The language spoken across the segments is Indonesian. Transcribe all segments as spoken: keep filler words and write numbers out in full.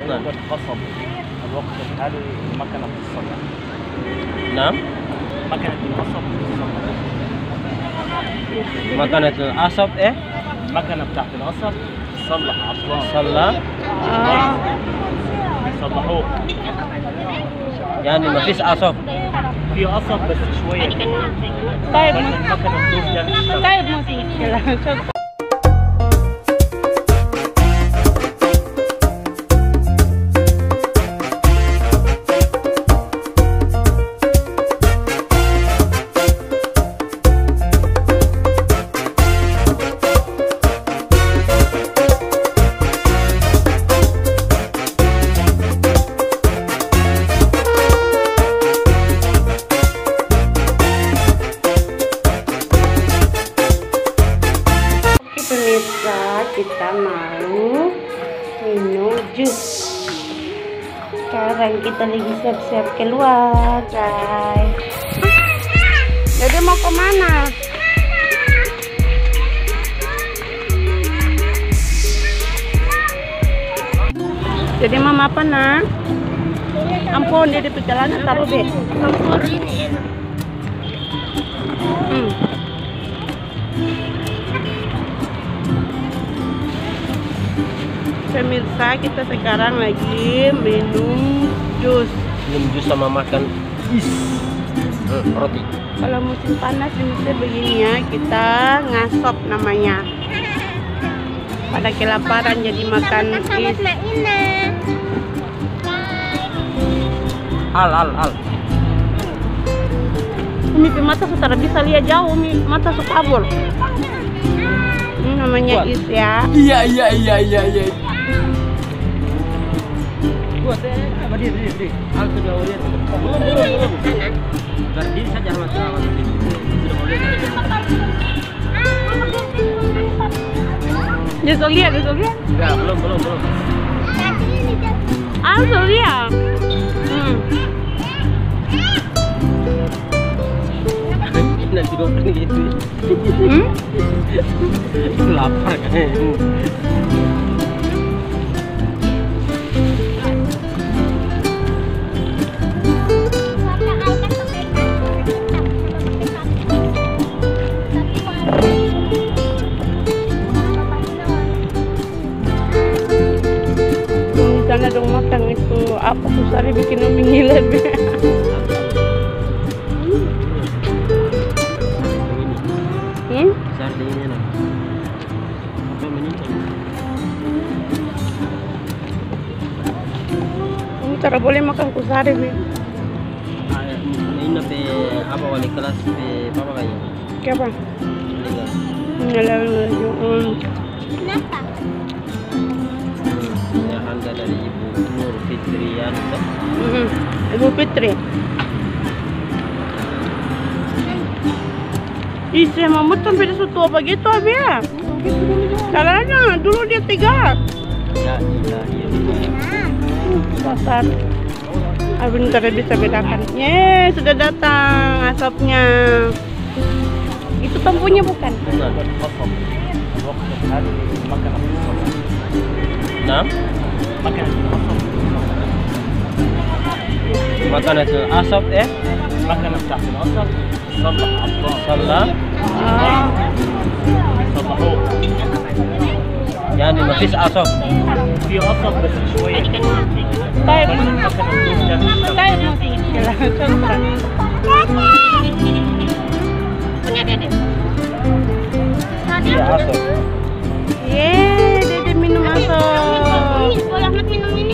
نعم. قصب الوقت الحالي مكنة الصلع. نعم. مكنة القصب مكنة القصب إيه؟ المكنة بتاعت القصب تصلح عطلان. صلى. Ah. بيصلحوه. يعني ما فيش قصب. في قصب بس شوية كده. طيب بس المكنة الدوس ده بتشتغل. طيب مش مشكلة. شكرا. Pemirsa, kita mau minum jus. Sekarang kita lagi siap-siap keluar, guys. Jadi mau kemana? Jadi mama apa nak? Ampun, dia di perjalanan taruh deh. Hmm. Pemirsa, kita sekarang lagi minum jus. Minum jus sama makan is hmm, roti. Kalau musim panas di Mesir begini ya, kita ngasop namanya. Pada kelaparan jadi makan is. Al al al. Umi mata sudah bisa lihat jauh, Umi mata suka kabur. Ini namanya is ya. Iya iya iya iya iya. Buat eh, apa dia dia dia. Al sudah lihat. Belum belum belum. Berdiri saja mas mas. Sudah boleh. Dia sudah lihat, dia sudah lihat. Enggak, belum belum belum. Ah, sudah lihat. Hmm. Nanti gue pergi gitu. Hmm? Itu lapar kan. Di sana dong makan itu apa susah bikin umi ngiler. Hmm? Sardinya nah. Apa menyimpang? Ini cara boleh makan kusari nih. Ini pe apa wali kelas pe apa kayaknya? Siapa? Nyalain lagi. Kenapa? Ya Anda dari Ibu Nur Fitrian. Hmm. Ibu Fitri. Ih, saya mamut sampai dia tua begitu abi ya. Salahnya dulu dia tiga. Ya iya iya. Dasar. Abin kada bisa bedakan. Ye, sudah datang asapnya. Itu tampunya bukan? Benar. قصب الوقت الحالي مكنة الصلع. Nah, مكنة القصب makanan asap eh المكنة بتاعت القصب تصلح عطلان. صلى. Ah. بيصلحوه. يعني ما فيش قصب. في قصب بس شوية كده. طيب بس المكنة الدوس ده بتشتغل. طيب مش مشكلة. شكرا. Iya asap. Ye, Dede minum asap. Ahmad minum ini.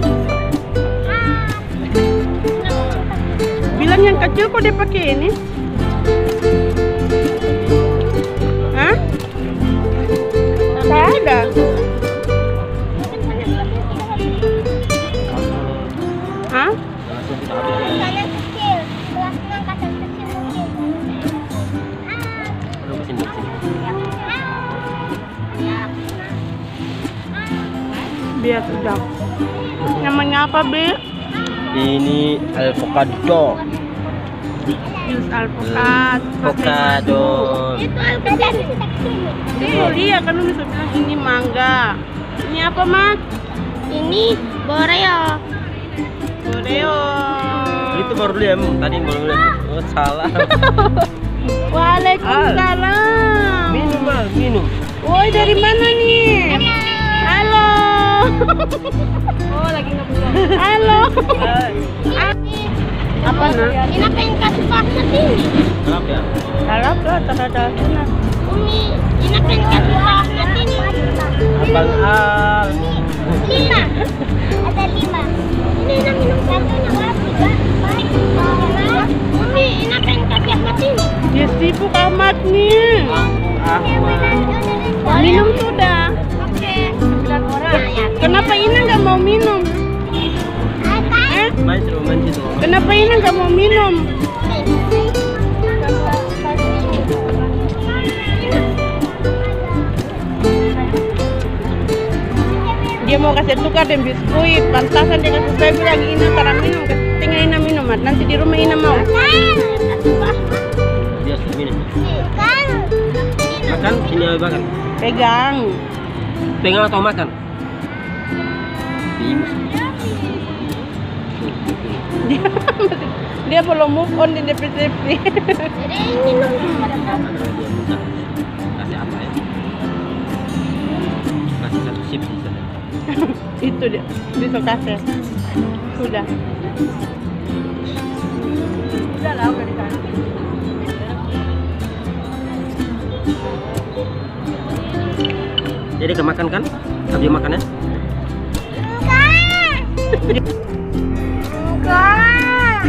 Bilang yang kecil kok dia pakai ini? Hah? Tak ada. Hah? Sana kecil. Kelasnya angkatan kecil mungkin. Aduh, kesini kesini. Biar sedap. Namanya apa, Be? Ini avocado. Jus alpukat. Avocado. Itu alpukat kecil. Iya, kan bisa bilang ini mangga. Ini apa, Mak? Ini Boreo. Boreo. Itu baru lihat tadi baru lihat. Oh, salah. Waalaikumsalam. Minum mal, minum. Woi, dari mana nih? Halo. Oh, lagi ngebuka. Halo. Apa nak? Ina pengen kasih paket ini. Kenapa ya? Harap lah, terhadap sunat. Umi, Ina pengen kasih paket ini. Abang Al. Lima. Ada lima. Ini Ina minum satu, Ina kasih tiga. Umi, Ina pengen kasih paket ini. Dia sibuk amat nih. Ahmad. Minum sudah. Oke. Sembilan orang. Kenapa Ina nggak mau minum? Eh? Main terus, main situ. Kenapa Ina nggak mau minum? Dia mau kasih tukar dan biskuit. Pantasan dia kasih saya bilang Ina tara minum. Tinggal Ina minum, Mat. Nanti di rumah Ina mau. Dia sudah minum. Makan, sini ayo makan. Pegang. Pegang atau makan? Bingung. Dia, dia belum move on di D P C P. Jadi minum. Kasih apa ya? Kasih satu sip di sana. Itu dia, bisa kasih. Sudah. Sudah lah, udah dikasih. Jadi kemakan kan? Habis makannya? Enggak.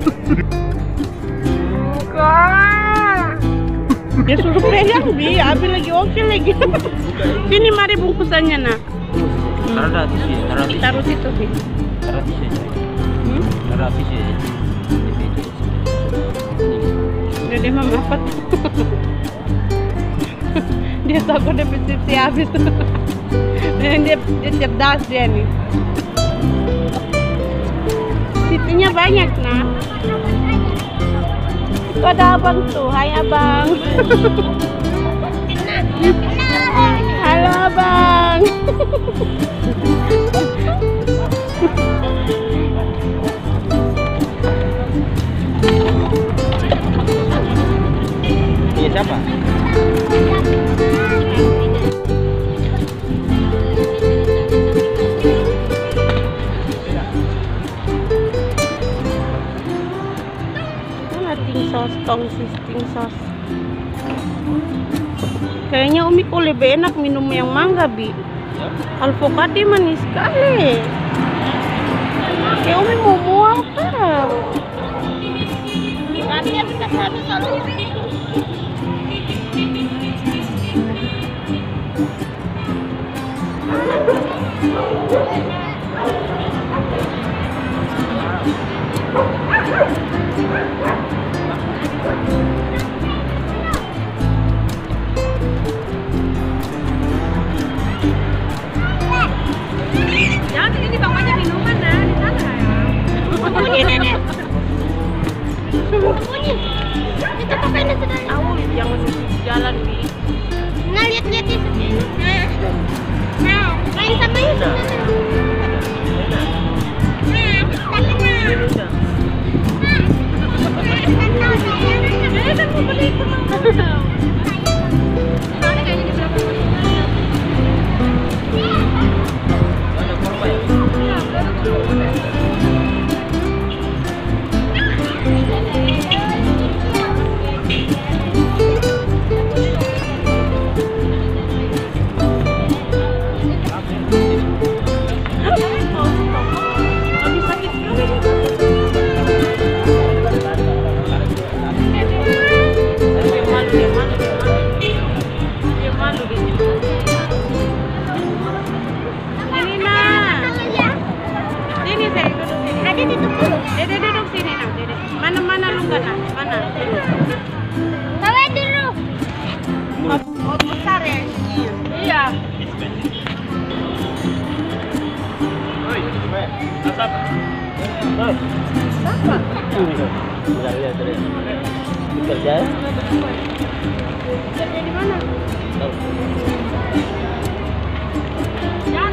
Enggak. Dia suruh pegang, Bi. Abi lagi oke lagi. Sini mari bungkusannya, nak. Taruh di sini, taruh di sini. Taruh situ, Bi. Taruh di sini. Hmm? Taruh di sini. Udah dia mah apa? Dia takut dia pesipsi habis. Dan dia, dia cerdas dia nih. Sitinya banyak, nak. Itu ada abang tuh. Hai abang. Halo abang. Ini siapa? Mana ting sos, tong sis, ting sos. Kayaknya Umi kok lebih enak minum yang mangga, Bi. Alfokati manis sekali. Kayak Umi mau mual kan? Tapi dia bisa habis kalau Jangan ini bang banyak minuman nah di sana ya. bunyi nenek. Bunyi. Kita pakai nasi dari. Tahu jangan jalan Bi. Nah lihat-lihat di sini. Nah, nah, main sama itu. Nah, tapi nah. Ada korban ya? Dede duduk sini nak, Dede. Mana mana lu nggak nak? Mana? Bawa dulu. Oh besar ya ini. Iya. Oi, asap. Oi. Apa? Bentar ya, bentar ya. Bekerja? Kerja di mana? Tahu. Jangan